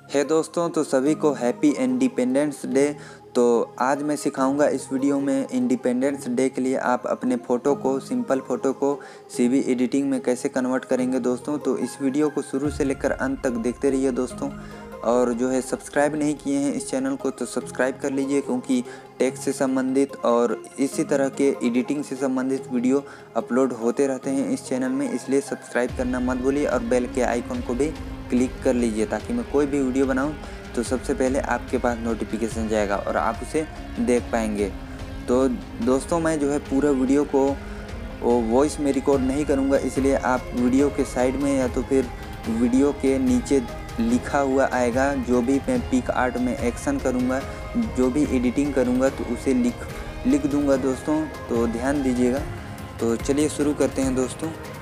है दोस्तों, तो सभी को हैप्पी इंडिपेंडेंस डे। तो आज मैं सिखाऊंगा इस वीडियो में इंडिपेंडेंस डे के लिए आप अपने फ़ोटो को, सिंपल फ़ोटो को सीवी एडिटिंग में कैसे कन्वर्ट करेंगे दोस्तों। तो इस वीडियो को शुरू से लेकर अंत तक देखते रहिए दोस्तों। और जो है सब्सक्राइब नहीं किए हैं इस चैनल को तो सब्सक्राइब कर लीजिए, क्योंकि टेक्स्ट से संबंधित और इसी तरह के एडिटिंग से संबंधित वीडियो अपलोड होते रहते हैं इस चैनल में, इसलिए सब्सक्राइब करना मत भूलिए और बेल के आइकन को भी क्लिक कर लीजिए ताकि मैं कोई भी वीडियो बनाऊं तो सबसे पहले आपके पास नोटिफिकेशन जाएगा और आप उसे देख पाएंगे। तो दोस्तों मैं जो है पूरा वीडियो को वॉइस में रिकॉर्ड नहीं करूंगा, इसलिए आप वीडियो के साइड में या तो फिर वीडियो के नीचे लिखा हुआ आएगा, जो भी मैं पिक आर्ट में एक्शन करूंगा, जो भी एडिटिंग करूंगा तो उसे लिख दूंगा दोस्तों, तो ध्यान दीजिएगा। तो चलिए शुरू करते हैं दोस्तों।